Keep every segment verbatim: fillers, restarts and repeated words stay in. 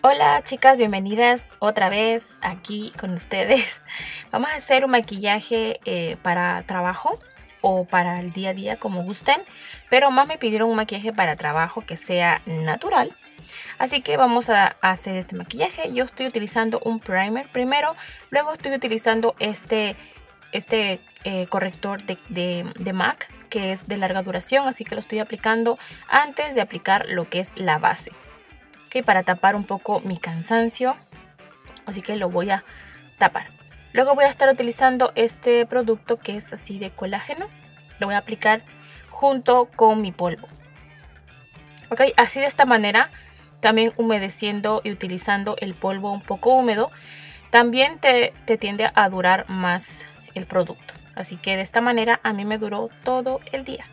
Hola chicas, bienvenidas otra vez aquí con ustedes. Vamos a hacer un maquillaje eh, para trabajo o para el día a día, como gusten, pero más me pidieron un maquillaje para trabajo que sea natural. Así que vamos a hacer este maquillaje. Yo estoy utilizando un primer primero, luego estoy utilizando este, este eh, corrector de, de, de MAC, que es de larga duración, así que lo estoy aplicando antes de aplicar lo que es la base. Okay, para tapar un poco mi cansancio, así que lo voy a tapar. Luego voy a estar utilizando este producto que es así de colágeno. Lo voy a aplicar junto con mi polvo. Ok, así de esta manera, también humedeciendo y utilizando el polvo un poco húmedo, también te, te tiende a durar más el producto. Así que de esta manera a mí me duró todo el día.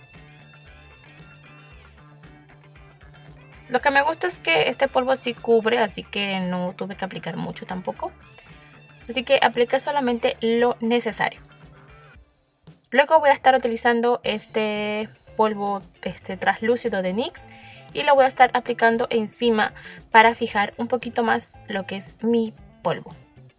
Lo que me gusta es que este polvo sí cubre, así que no tuve que aplicar mucho tampoco. Así que apliqué solamente lo necesario. Luego voy a estar utilizando este polvo este translúcido de NYX y lo voy a estar aplicando encima para fijar un poquito más lo que es mi polvo.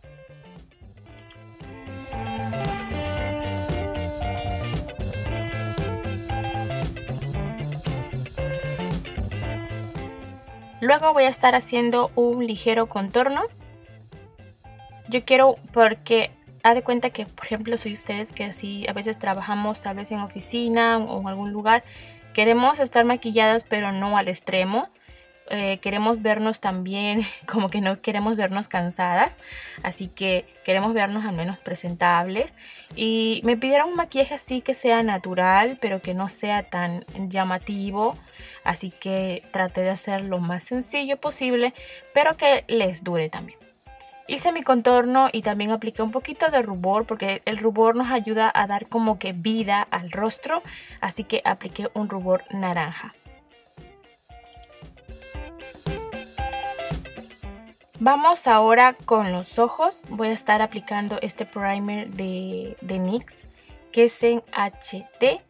Luego voy a estar haciendo un ligero contorno. Yo quiero porque haz de cuenta que, por ejemplo, soy ustedes que así a veces trabajamos tal vez en oficina o en algún lugar. Queremos estar maquilladas pero no al extremo. Eh, queremos vernos también, como que no queremos vernos cansadas. Así que queremos vernos al menos presentables. Y me pidieron un maquillaje así que sea natural pero que no sea tan llamativo. Así que traté de hacer lo más sencillo posible pero que les dure también. Hice mi contorno y también apliqué un poquito de rubor porque el rubor nos ayuda a dar como que vida al rostro, así que apliqué un rubor naranja. Vamos ahora con los ojos. Voy a estar aplicando este primer de, de NYX que es en H D.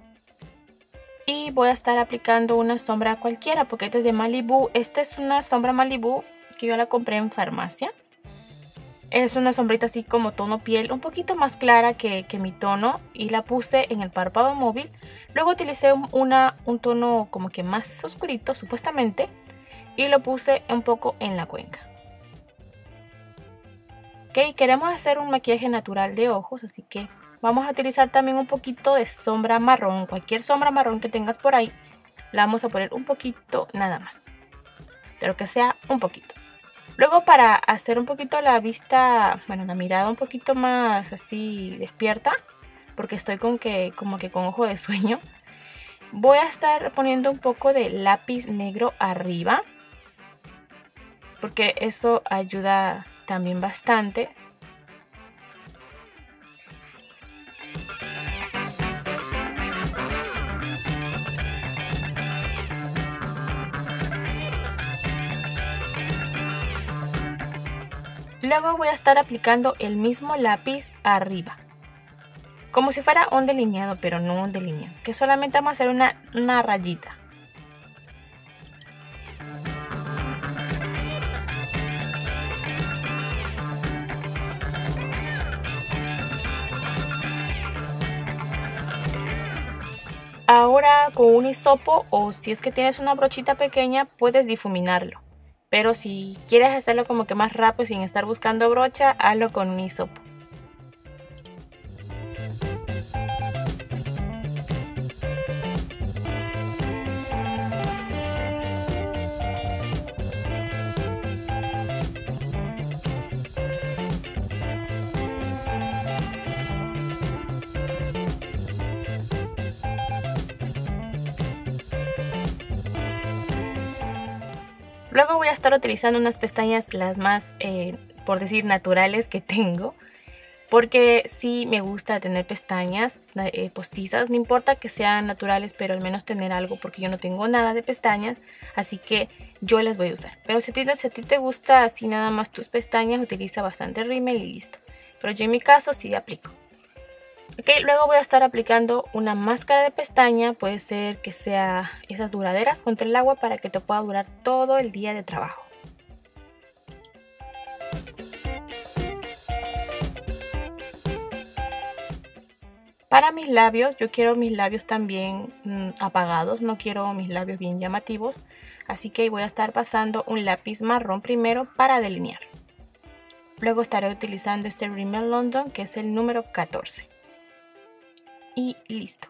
Y voy a estar aplicando una sombra cualquiera porque esta es de Malibu. Esta es una sombra Malibu que yo la compré en farmacia. Es una sombrita así como tono piel, un poquito más clara que, que mi tono, y la puse en el párpado móvil. Luego utilicé una, un tono como que más oscurito supuestamente y lo puse un poco en la cuenca. Ok, queremos hacer un maquillaje natural de ojos, así que vamos a utilizar también un poquito de sombra marrón. Cualquier sombra marrón que tengas por ahí, la vamos a poner un poquito nada más, pero que sea un poquito. Luego, para hacer un poquito la vista, bueno, la mirada un poquito más así despierta, porque estoy con que, como que con ojo de sueño, voy a estar poniendo un poco de lápiz negro arriba, porque eso ayuda también bastante. Luego voy a estar aplicando el mismo lápiz arriba, como si fuera un delineado, pero no un delineado, que solamente vamos a hacer una, una rayita. Ahora con un hisopo, o si es que tienes una brochita pequeña, puedes difuminarlo. Pero si quieres hacerlo como que más rápido sin estar buscando brocha, hazlo con un hisopo. Luego voy a estar utilizando unas pestañas las más, eh, por decir, naturales que tengo. Porque sí me gusta tener pestañas eh, postizas, no importa que sean naturales, pero al menos tener algo, porque yo no tengo nada de pestañas, así que yo las voy a usar. Pero si a ti, si a ti te gusta así nada más tus pestañas, utiliza bastante rímel y listo. Pero yo en mi caso sí aplico. Ok, luego voy a estar aplicando una máscara de pestaña, puede ser que sea esas duraderas contra el agua para que te pueda durar todo el día de trabajo. Para mis labios, yo quiero mis labios también mmm, apagados, no quiero mis labios bien llamativos, así que voy a estar pasando un lápiz marrón primero para delinear. Luego estaré utilizando este Rimmel London, que es el número catorce. Y listo.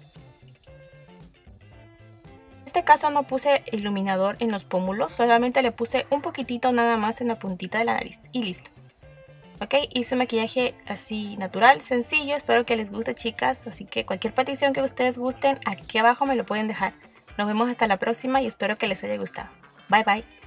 En este caso no puse iluminador en los pómulos, solamente le puse un poquitito nada más en la puntita de la nariz y listo. Ok, hice un maquillaje así natural, sencillo, espero que les guste, chicas, así que cualquier petición que ustedes gusten, aquí abajo me lo pueden dejar. Nos vemos hasta la próxima y espero que les haya gustado. Bye bye.